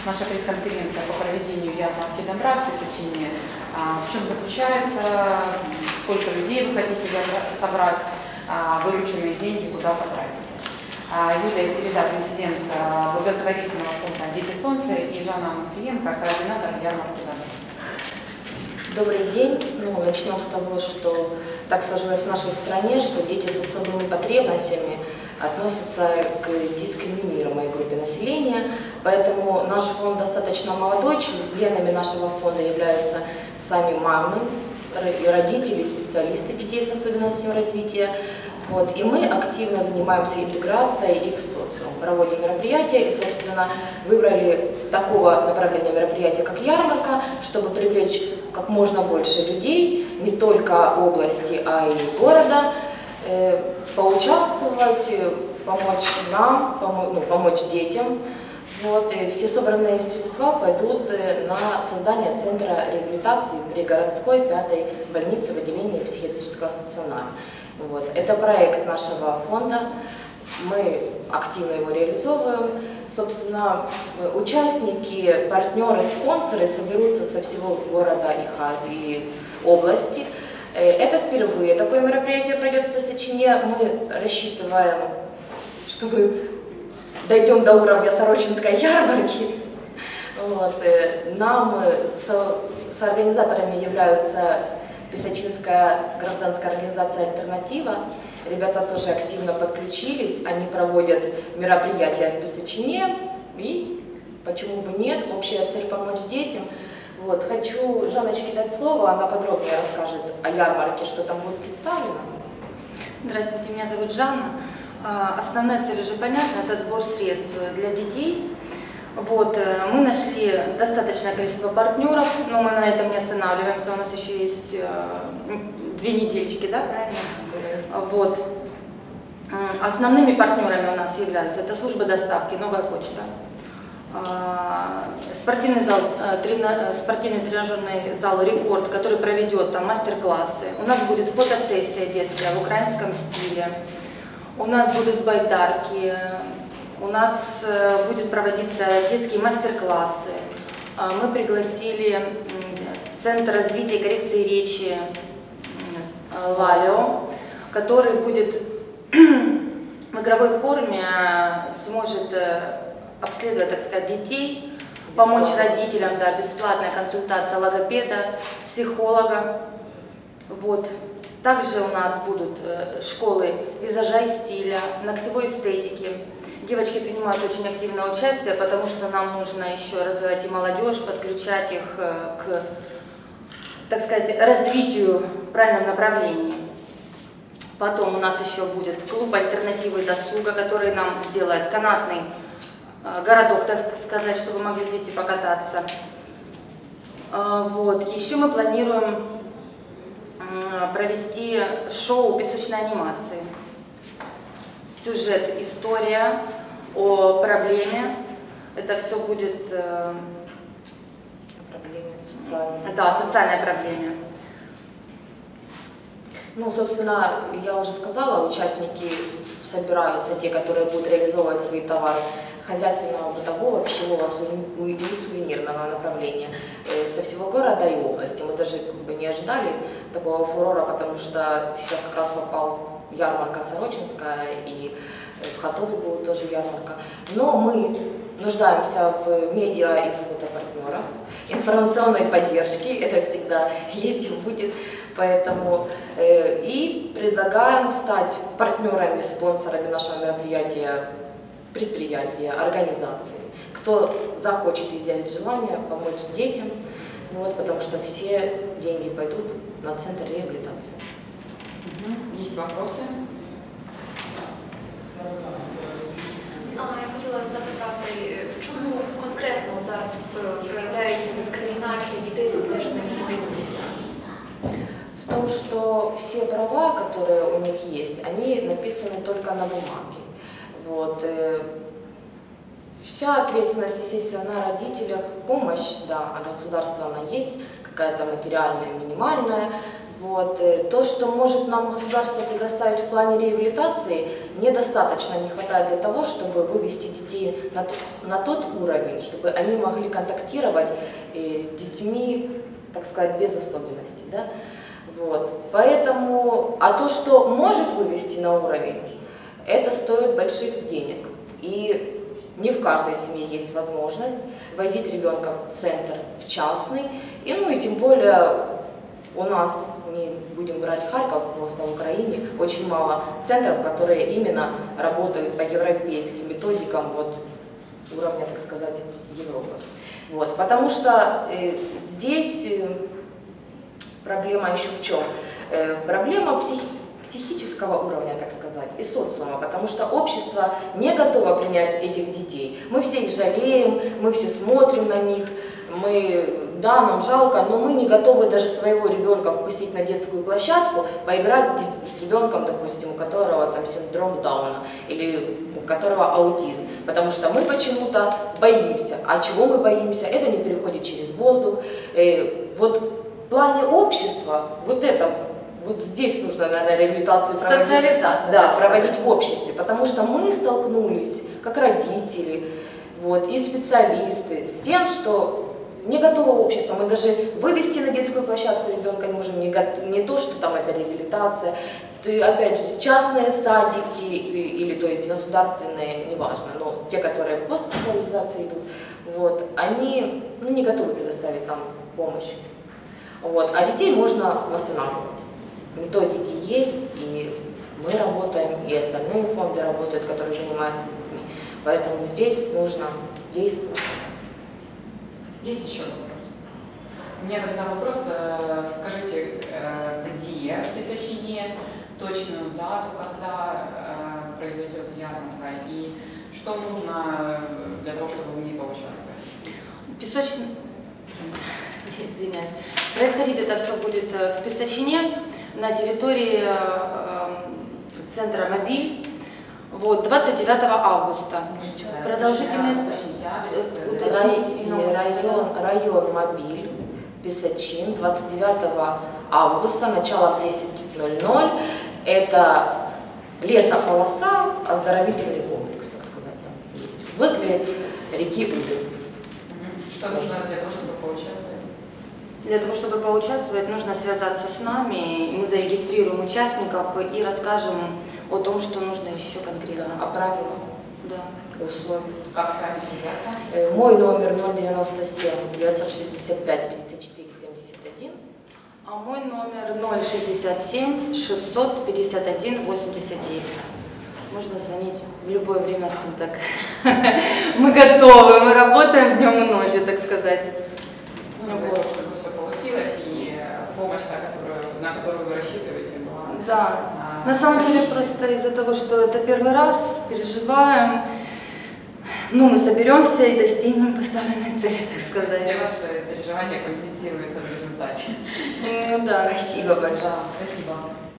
наша пресс-конференция по проведению ярмарки добра в Песочине. В чем заключается, сколько людей вы хотите собрать, вырученные деньги куда потратите. Юлия Середа, президент благотворительного фонда «Дети Солнца», и Жанна Матвиенко, координатор ярмарки добра. Добрый день. Начнем с того, что так сложилось в нашей стране, что дети с особыми потребностями относятся к дискриминируемой группе населения, поэтому наш фонд достаточно молодой, членами нашего фонда являются сами мамы, родители, специалисты детей с особенностями развития. И мы активно занимаемся интеграцией их в социум, проводим мероприятия и, собственно, выбрали такого направления мероприятия, как ярмарка, чтобы привлечь как можно больше людей, не только области, а и города, поучаствовать, помочь нам, помочь детям. И все собранные средства пойдут на создание центра реабилитации при городской 5-й больнице в отделении психиатрического стационара. Это проект нашего фонда, мы активно его реализовываем. Собственно, участники, партнеры, спонсоры соберутся со всего города и области. Это впервые такое мероприятие пройдет в Песочине. Мы рассчитываем, что мы дойдем до уровня Сорочинской ярмарки. Нам с организаторами являются Песочинская гражданская организация «Альтернатива». Ребята тоже активно подключились, они проводят мероприятия в Песочине, и почему бы нет, общая цель помочь детям. Хочу Жанночке дать слово, она подробнее расскажет о ярмарке, что там будет представлено. Здравствуйте, меня зовут Жанна. Основная цель уже понятна, это сбор средств для детей. Мы нашли достаточное количество партнеров, но мы на этом не останавливаемся, у нас еще есть 2 недельки, да, правильно? Основными партнерами у нас являются это служба доставки, Новая почта, спортивный зал, спортивный тренажерный зал «Рекорд», который проведет там мастер-классы. У нас будет фотосессия детская в украинском стиле, у нас будут байдарки. У нас будет проводиться детские мастер-классы. Мы пригласили Центр развития и коррекции речи «Лалио», который будет в игровой форме, сможет обследовать, так сказать, детей, помочь родителям, да, бесплатная консультация логопеда, психолога. Также у нас будут школы визажа и стиля, ногтевой эстетики. Девочки принимают очень активное участие, потому что нам нужно еще развивать и молодежь, подключать их к, так сказать, развитию в правильном направлении. Потом у нас еще будет клуб альтернативы досуга, который нам сделает канатный городок, так сказать, чтобы могли дети покататься. Еще мы планируем провести шоу песочной анимации. Сюжет, история о проблеме. Это все будет социальная проблема. Собственно, я уже сказала, участники собираются, те, которые будут реализовывать свои товары хозяйственного, бытового, пищевого и сувенирного направления со всего города и области. Мы даже не ожидали такого фурора, потому что сейчас как раз попал ярмарка Сорочинская, и в Хатове будет тоже ярмарка. Но мы нуждаемся в медиа и фотопартнерах, информационной поддержке, это всегда есть и будет. Поэтому и предлагаем стать партнерами, спонсорами нашего мероприятия, предприятия, организации. Кто захочет изъявить желание помочь детям, потому что все деньги пойдут на центр реабилитации. Есть вопросы? Я хотіла запитати, чому конкретно зараз проявляється дискримінація дітей з обмеженими можливостями? В том, что все права, которые у них есть, они написаны только на бумаге. Вся ответственность, естественно, на родителях, помощь, да, от государства она есть, какая-то материальная, минимальная. Вот. То, что может нам государство предоставить в плане реабилитации, недостаточно не хватает для того, чтобы вывести детей на тот уровень, чтобы они могли контактировать с детьми, так сказать, без особенностей. Да? Вот. Поэтому, а то, что может вывести на уровень, это стоит больших денег. И не в каждой семье есть возможность возить ребенка в центр, в частный, и, ну и тем более у нас, не будем брать Харьков, просто в Украине очень мало центров, которые именно работают по европейским методикам вот, уровня, так сказать, Европы. Вот, потому что здесь проблема еще в чем? Проблема психического уровня, так сказать, и социума, потому что общество не готово принять этих детей. Мы все их жалеем, мы все смотрим на них, да, нам жалко, но мы не готовы даже своего ребенка впустить на детскую площадку, поиграть с ребенком, допустим, у которого там синдром Дауна или у которого аутизм, потому что мы почему-то боимся. А чего мы боимся? Это не переходит через воздух. Вот в плане общества вот здесь нужно, наверное, реабилитацию проводить. Социализация. Да, проводить в обществе, потому что мы столкнулись, как родители, вот, и специалисты, с тем, что не готово общество. Мы даже вывести на детскую площадку ребенка не можем, не то, что там это реабилитация. Опять же, частные садики или то есть государственные, неважно, но те, которые по специализации идут, вот, они не готовы предоставить нам помощь. Вот, а детей можно восстанавливать. Методики есть, и мы работаем, и остальные фонды работают, которые занимаются детьми. Поэтому здесь нужно действовать. Есть еще вопрос? У меня тогда вопрос, скажите, где в Песочине, точную дату, когда произойдет ярмарка, и что нужно для того, чтобы в ней поучаствовать? Извиняюсь. Происходить это все будет в Песочине, на территории центра «Мобиль». Вот, 29 августа. Продолжительность район «Мобиль», Песочин, 29 августа, начало в 10:00. Это лесополоса, оздоровительный комплекс, так сказать, там есть, возле реки Уды. Что нужно для того, чтобы поучаствовать? Для того, чтобы поучаствовать, нужно связаться с нами, мы зарегистрируем участников и расскажем о том, что нужно еще конкретно. Да, о правилах, да, условиях. Как с вами связаться? Мой номер 097 965 54 71. А мой номер 067 651 89. Можно звонить в любое время суток. Мы готовы, мы работаем днем и ночью, так сказать. Чтобы все получилось, и помощь, на которую вы рассчитываете, была. Да. На самом деле, просто из-за того, что это первый раз, переживаем, мы соберемся и достигнем поставленной цели, так сказать. Все ваши переживания компенсируются в результате. Да. Спасибо большое. Спасибо.